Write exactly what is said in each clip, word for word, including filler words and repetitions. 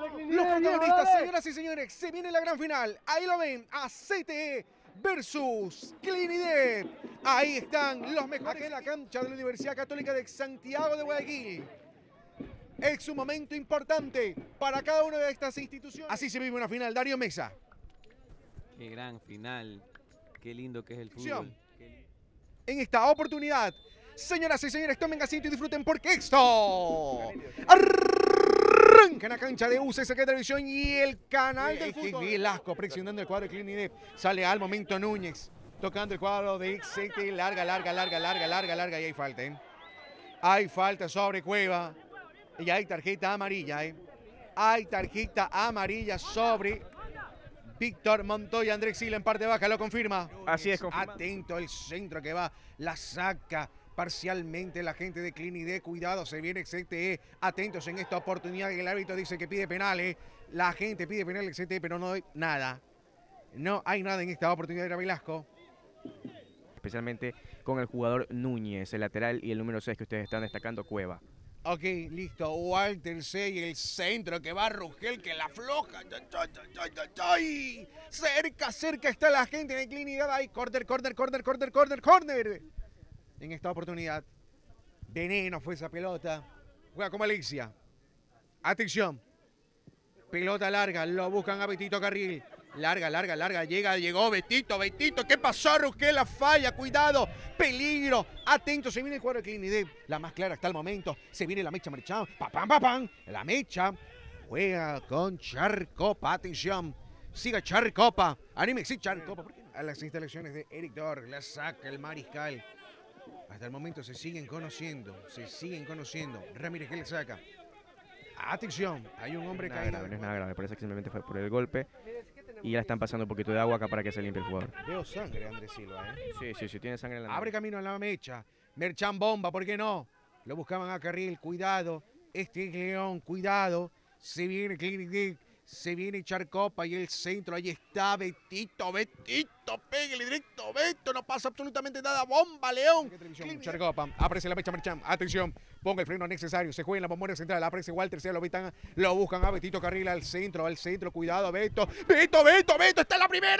Los protagonistas, señoras y señores, se viene la gran final. Ahí lo ven, A C T E versus Clinidad. Ahí están los mejores en la cancha de la Universidad Católica de Santiago de Guayaquil. Es un momento importante para cada una de estas instituciones. Así se vive una final. Darío Mesa. Qué gran final. Qué lindo que es el fútbol. En esta oportunidad, señoras y señores, tomen asiento y disfruten porque esto arranca en la cancha de U C S K Televisión y el canal del fútbol. Velasco presionando el cuadro de Clinidad. Sale al momento Núñez, tocando el cuadro de X C T. Larga, larga, larga, larga, larga, larga. Y hay falta, ¿eh? Hay falta sobre Cueva. Y hay tarjeta amarilla, ¿eh? Hay tarjeta amarilla sobre Víctor Montoya. Andrés Sila en parte baja, lo confirma. Así es, confirmado. Atento el centro que va, la saca parcialmente la gente de Clinidad. Cuidado, se viene X C T E. Atentos en esta oportunidad. El árbitro dice que pide penales. La gente pide penales X C T E, pero no hay nada. No hay nada en esta oportunidad de Velasco. Especialmente con el jugador Núñez, el lateral, y el número seis que ustedes están destacando, Cueva. Ok, listo. Walter C. y el centro que va Rugel, que la afloja. Cerca, cerca está la gente de Clinidad. Ahí, corner, corner, corner, corner, corner, corner. En esta oportunidad, veneno fue esa pelota. Juega como Alicia. Atención. Pelota larga, lo buscan a Betito Carril. Larga, larga, larga, llega, llegó Betito, Betito, ¿qué pasó? Rugel, la falla, cuidado, peligro, atento, se viene el cuadro de Clinidad, la más clara hasta el momento, se viene la mecha marchada, papam, papam, la mecha, juega con Charcopa, atención, siga Charcopa, anime, sí, Charcopa, ¿por qué no? A las instalaciones de Eric Dor, la saca el mariscal, hasta el momento se siguen conociendo, se siguen conociendo, Ramírez que le saca, atención, hay un hombre nada caído. grave, no es nada grave, parece que simplemente fue por el golpe. Y ya están pasando un poquito de agua acá para que se limpie el jugador. Veo sangre, Andrés Silva, ¿eh? Sí, sí, sí, tiene sangre en la Abre nariz. camino a la mecha. Merchan bomba, ¿por qué no? Lo buscaban a Carril, cuidado. Este es León, cuidado. Se viene Clinidad, se viene Charcopa y el centro. Ahí está Betito, Betito. Pégale directo, Beto. No pasa absolutamente nada. Bomba, León. Charcopa, aparece la mecha Merchan. Atención, ponga el freno necesario. Se juega en la bombona central. Aparece Walter, se lo, betan, lo buscan a Betito Carril al centro, al centro. Cuidado, Beto. Beto, Beto, Beto. Está en la primera.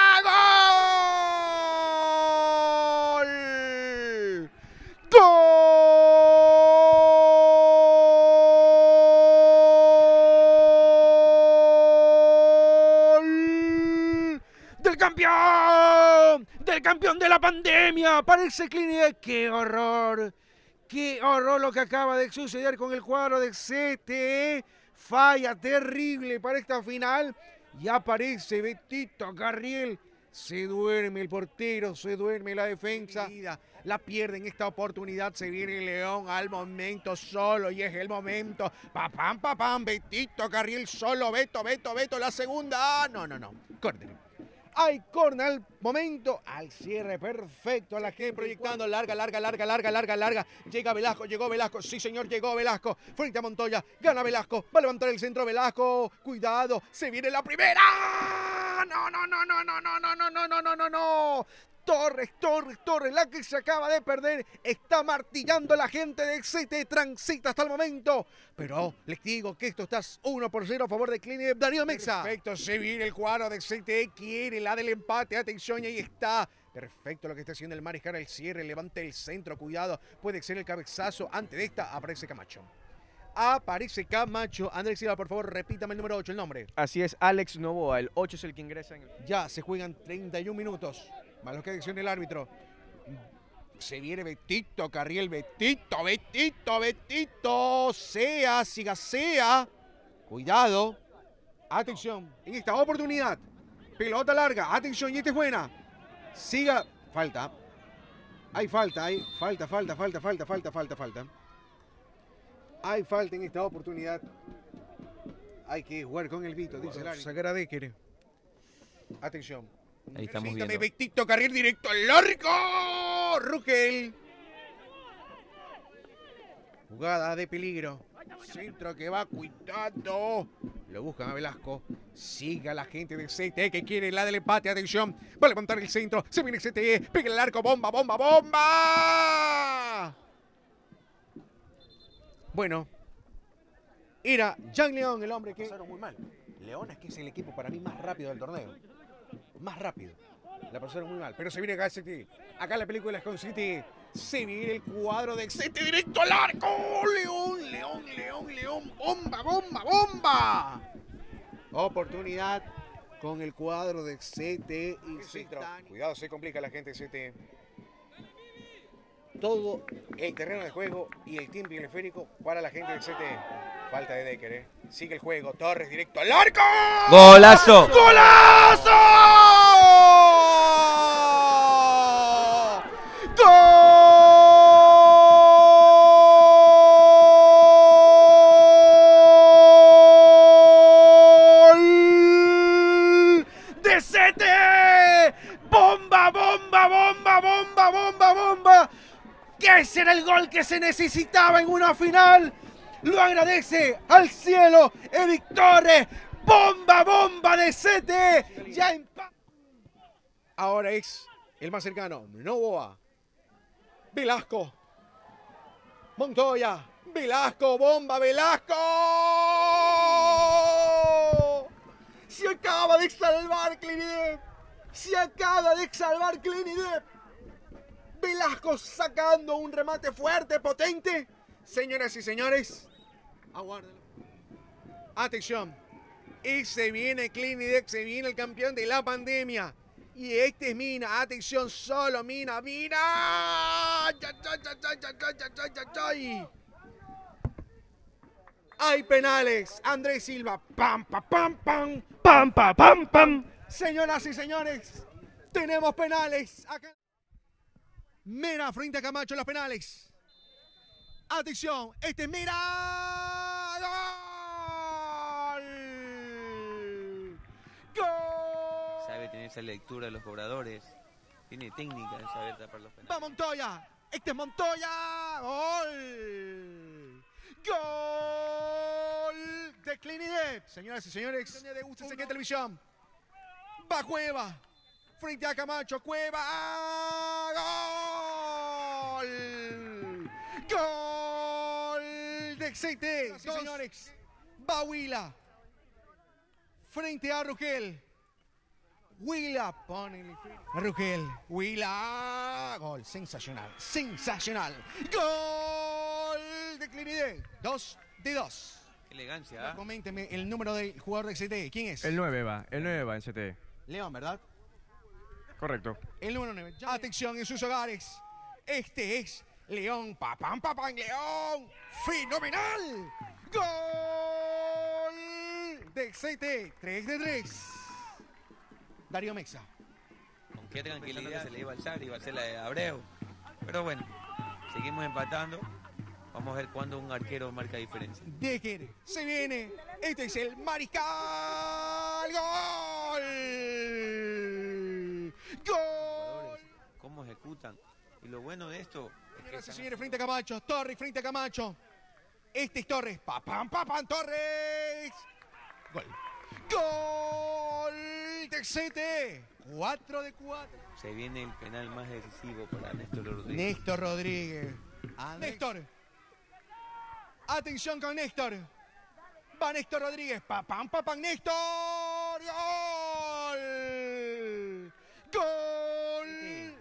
¡Gol! ¡Gol! ¡Del campeón! ¡Del campeón de la pandemia! Parece Clinidad. ¡Qué horror! ¡Qué horror lo que acaba de suceder con el cuadro de C T E! Falla terrible para esta final. Y aparece Betito Carriel. Se duerme el portero, se duerme la defensa. La pierde en esta oportunidad. Se viene León al momento solo. Y es el momento. Papam, papam. Betito Carriel solo. Beto, Beto, Beto. La segunda. No, no, no. Córner. Hay corner al momento, al cierre perfecto, a la gente proyectando, larga, larga, larga, larga, larga, larga, llega Velasco, llegó Velasco, sí señor, llegó Velasco, frente a Montoya, gana Velasco, va a levantar el centro Velasco, cuidado, se viene la primera, no, no, no, no, no, no, no, no, no, no, no, no, no, Torres, Torres, Torres, la que se acaba de perder, está martillando la gente de X C T, transita hasta el momento, pero les digo que esto está uno por cero a favor de Clinidad. Darío Mexa. Perfecto, se viene el cuadro de X C T, quiere la del empate, atención, y ahí está. Perfecto lo que está haciendo el mariscal, el cierre, levanta el centro, cuidado, puede ser el cabezazo, antes de esta aparece Camacho. Aparece Camacho. Andrés Silva, por favor, repítame el número ocho, el nombre. Así es, Alex Novoa, el ocho es el que ingresa en el... Ya se juegan treinta y un minutos. Más lo que adicione el árbitro. Se viene Betito Carriel, Betito, Betito, Betito. Sea, siga, sea. Cuidado. Atención. En esta oportunidad. Pelota larga. Atención, y esta es buena. Siga. Falta. Hay falta, hay falta, falta, falta, falta, falta, falta, falta. Hay falta en esta oportunidad. Hay que jugar con el Vito, dice el árbitro. Se agradece. Atención. Ahí estamos viendo. Betito Carriel directo al largo. Rugel. Jugada de peligro. Centro que va, cuidado. Lo buscan a Velasco. Siga la gente de C T E que quiere la del empate. Atención. Va a levantar el centro. Se viene C T E. Pega el arco. Bomba, bomba, bomba. Bueno. Era Jean León, el hombre que... Pasaron muy mal. León es que es el equipo para mí más rápido del torneo. Más rápido. La pasaron muy mal. Pero se viene Gal City. Acá la película es con City. Se viene el cuadro de City directo al arco. León, León, León, León. Bomba, bomba, bomba. Oportunidad con el cuadro de C T y centro. Cuidado, se complica la gente de C T. Todo el terreno de juego y el tiempo y el esférico para la gente de C T. Falta de Decker, ¿eh? Sigue el juego. Torres directo al arco. ¡Golazo! ¡Golazo! ¡Gol! ¡De C T! ¡Bomba, bomba, bomba, bomba, bomba, bomba! Que ese era el gol que se necesitaba en una final. Lo agradece al cielo Eric Torres. Bomba, bomba de C T. Ya en pa- Ahora es el más cercano. Novoa. Velasco. Montoya. Velasco. Bomba, Velasco. Se acaba de salvar Clinidep. Se acaba de salvar Clinidep. Velasco sacando un remate fuerte, potente. Señoras y señores, aguárdenlo. Atención. Y se viene Clinidep, se viene el campeón de la pandemia. Y este es Mina. Atención, solo Mina. ¡Mina! ¡Ya, ya, ya, ya, ya, ya, ya, ya, ya, ya! Hay penales. Andrés Silva. Pam, pam, pam, pam. Pam, pam, pam, pam. Señoras y señores, tenemos penales. Acá. Mera frente a Camacho en los penales. Atención, este es Mera. ¡Gol! ¡Gol! Sabe tener esa lectura de los cobradores. Tiene técnica de saber tapar los penales. Va Montoya. Este es Montoya. ¡Gol! ¡Gol! De Clinidep. Señoras y señores, de U C C Televisión. Va Cueva. Frente a Camacho. Cueva. ¡Gol! ¡Gol! De C T. Sí, señores. Va Huila. Frente a Rugel. Huila. Pone a Rugel. Huila. Gol. Sensacional. Sensacional. Gol de Clinidep. Dos de dos. Qué elegancia, ¿eh? Coménteme el número del jugador de C T. ¿Quién es? El nueve va, el nueve va en C T. León, ¿verdad? Correcto. El número nueve. Atención en sus hogares. Este es León. Papam, papam, León. ¡Fenomenal! ¡Gol! De C T. tres de tres. Darío Mexa. Con qué tranquilidad se le iba a alzar, iba a ser la de Abreu. Pero bueno, seguimos empatando. Vamos a ver cuándo un arquero marca diferencia. Decker. Se viene. Este es el Mariscal. ¡Gol! ¡Gol! ¿Cómo ejecutan? Y lo bueno de esto es que... Gracias, señores. Frente a Camacho. Torres frente a Camacho. Este es Torres. ¡Papam, papam, Torres! Gol. ¡Gol de C T! cuatro de cuatro. Se viene el penal más decisivo para Néstor Rodríguez. Néstor Rodríguez. Néstor. Atención con Néstor. Va Néstor Rodríguez. Papam, papam, Néstor. ¡Gol! ¡Gol!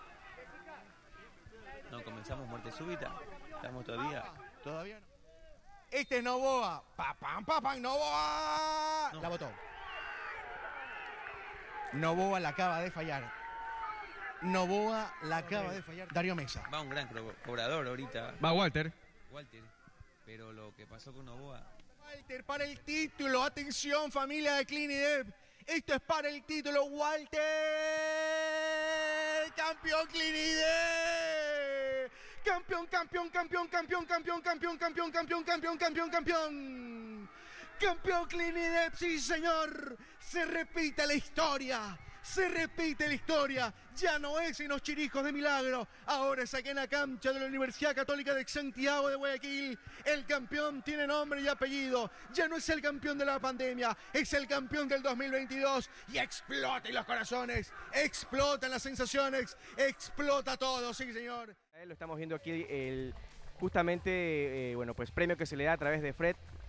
No, comenzamos muerte súbita. Estamos todavía. Todavía no. Este es Novoa. Papam, papam, Novoa. No. La botó. Novoa la acaba de fallar. Novoa la acaba de fallar. Darío Mesa. Va un gran co- cobrador ahorita, Va Walter. Walter. Pero lo que pasó con Novoa... Walter para el título. Atención, familia de Clinidep. Esto es para el título. Walter. Campeón Clinidep. Campeón, campeón, campeón, campeón, campeón, campeón, campeón, campeón, campeón, campeón, campeón. Campeón Clinidep, sí señor. Se repite la historia. Se repite la historia. Ya no es en los Chirijos de Milagro. Ahora es aquí en la cancha de la Universidad Católica de Santiago de Guayaquil. El campeón tiene nombre y apellido. Ya no es el campeón de la pandemia. Es el campeón del dos mil veintidós. Y explotan los corazones. Explotan las sensaciones. Explota todo, sí señor. Lo estamos viendo aquí, el, justamente, eh, bueno, pues premio que se le da a través de Fred.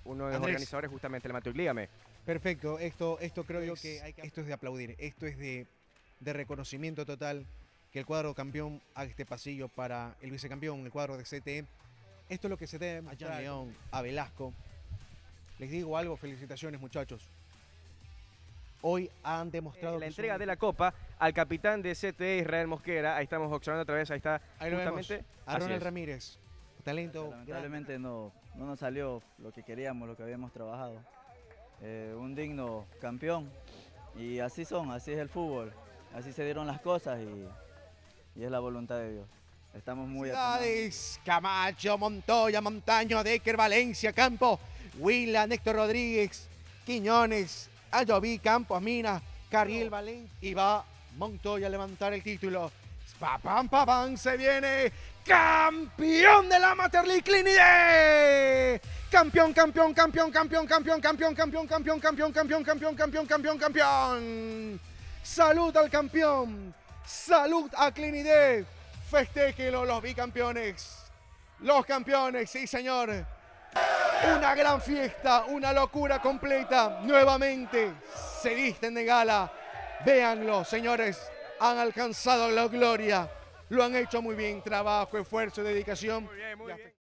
uno de los Andrés. organizadores justamente del Amateur. Dígame. Perfecto, esto, esto creo yo que, hay que esto es de aplaudir, esto es de, de reconocimiento total, que el cuadro campeón haga este pasillo para el vicecampeón, el cuadro de C T E. Esto es lo que se debe a Jan León, a Velasco. Les digo algo, felicitaciones muchachos. Hoy han demostrado Eh, la que entrega son- de la Copa al capitán de C T E, Israel Mosquera. Ahí estamos observando otra vez, ahí está Ahí lo vemos, justamente. a Así Ronald es. Ramírez, talento grande. Lamentablemente no, no nos salió lo que queríamos, lo que habíamos trabajado. Eh, un digno campeón. Y así son, así es el fútbol. Así se dieron las cosas y, y es la voluntad de Dios. Estamos muy atenados. Felicidades, Camacho, Montoya, Montaño, Decker, Valencia, Campo, Huila, Néctor Rodríguez, Quiñones, Ayoví, Campos, Mina, Carriel, Valencia. Y va Montoya a levantar el título. Pa, pam, pa, pam, se viene campeón de la Amateur League Clinide. Campeón, campeón, campeón, campeón, campeón, campeón, campeón, campeón, campeón, campeón, campeón, campeón, campeón, campeón. Salud al campeón. Salud a Clinide. Festéjenlo los bicampeones. Los campeones, sí señor. Una gran fiesta, una locura completa. Nuevamente se visten de gala. Véanlo, señores. Han alcanzado la gloria. Lo han hecho muy bien. Trabajo, esfuerzo, dedicación. Muy bien, muy bien.